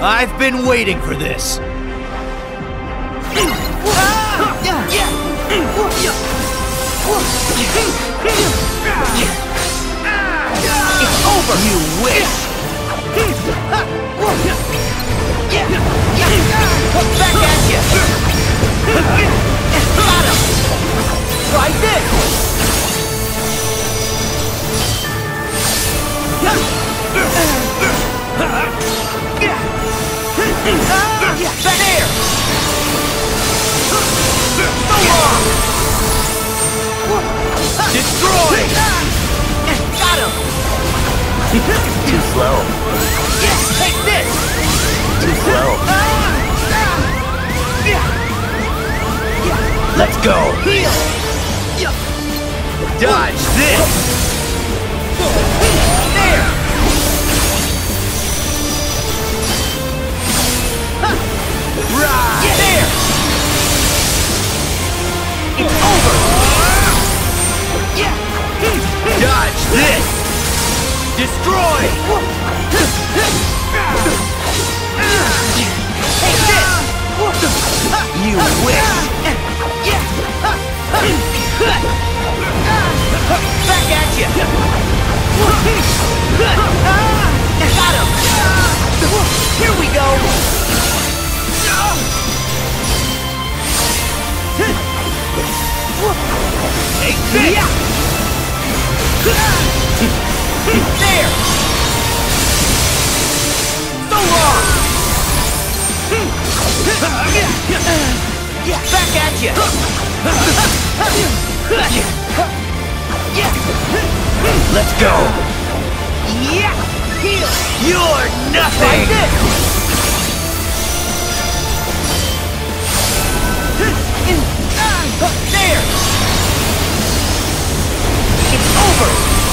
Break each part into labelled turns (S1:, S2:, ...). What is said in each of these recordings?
S1: I've been waiting for this.
S2: It's over!
S1: You wish!
S2: Back at you! Got him! Try this! Back there! So long!
S1: Destroy!
S2: Got him!
S3: Too slow.
S2: Take this!
S3: Too slow.
S1: Let's go!
S2: Heal!
S1: Dodge this!
S2: There!
S1: Right!
S2: There! It's over!
S1: Dodge this! Destroy!
S2: Take this!
S1: You wish!
S2: Back at you! Got him! Here we go!
S1: Take this!
S2: There! So long! Back at you!
S1: Let's go!
S2: Yeah! Heal!
S1: You're nothing!
S2: Like this! There! It's over!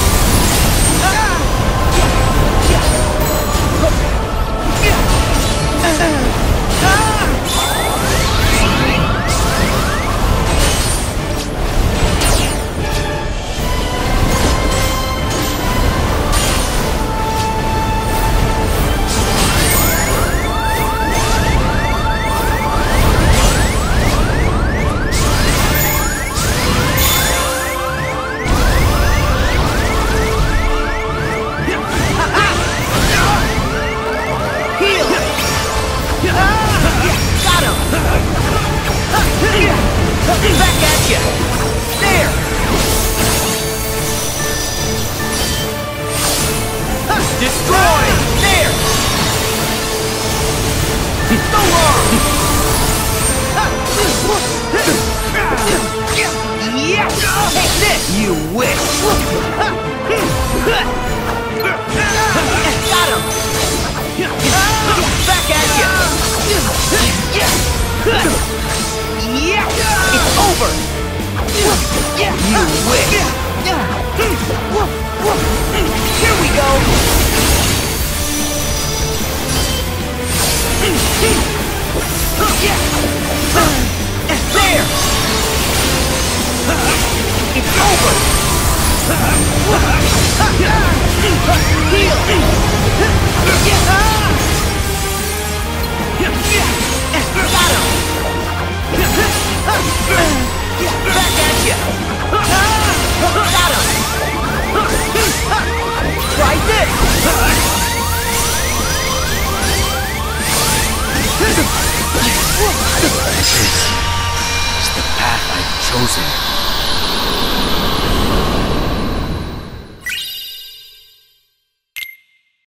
S2: Back at you! There!
S1: Destroy!
S2: There! So long! Yeah! Take this!
S1: You wish!
S2: Got him! Back at you! Yeah! It's over!
S1: You wish!
S2: Here we go! There! It's over! Heal! Got him! Back at you! Got him! Try this!
S3: This is the path I've chosen.